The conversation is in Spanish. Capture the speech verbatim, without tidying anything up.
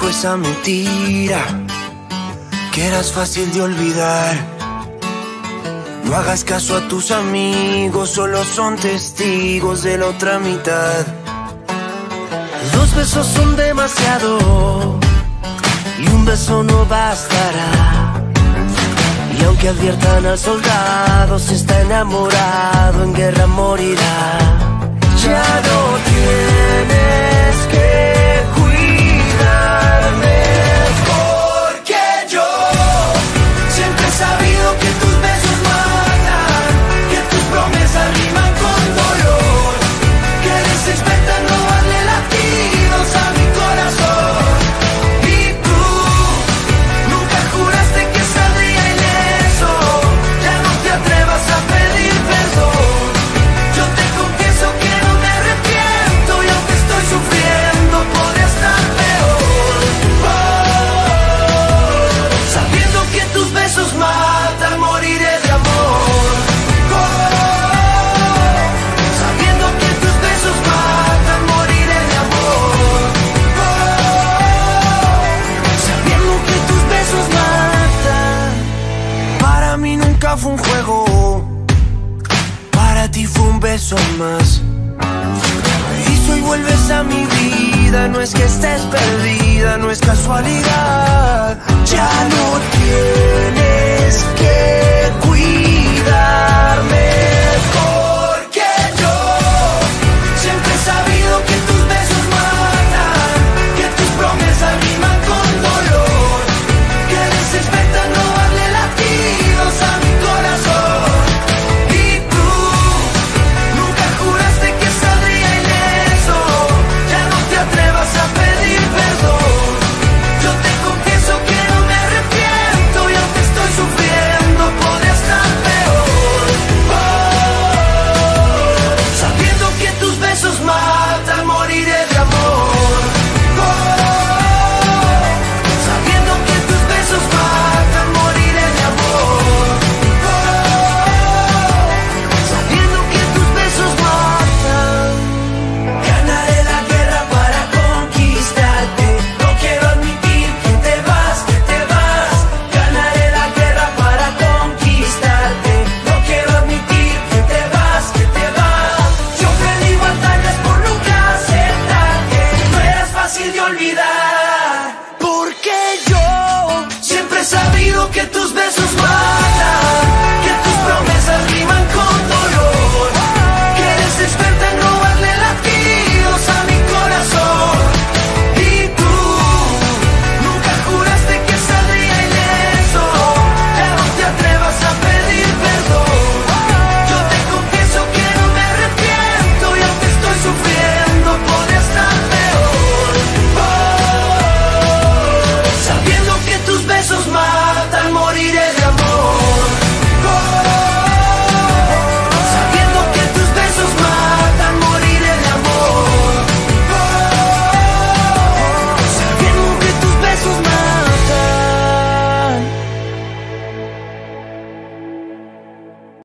dijo esa mentira, que eras fácil de olvidar. No hagas caso a tus amigos, solo son testigos de la otra mitad. Dos besos son demasiado y un beso no bastará. Y aunque adviertan al soldado, si está enamorado en guerra morirá. Ya no tienes que cuidarme, porque yo siempre he sabido que tus besos matan, que tus promesas riman con dolor, que eres experta en robarle latidos a mi corazón. Y tú nunca juraste que saldría ileso, ya no te atrevas a pedir perdón. Yo te confieso que no me arrepiento y aunque estoy sufriendo podría estar peor. Oh, sabiendo que tus besos matan, moriré de amor. Oh, sabiendo que tus besos matan, moriré de amor. Oh, sabiendo que tus besos matan. Para mí nunca fue un juego, para ti fue un beso más. Y si hoy vuelves a mi vida, no es que estés perdida, no es casualidad. Ya no tienes que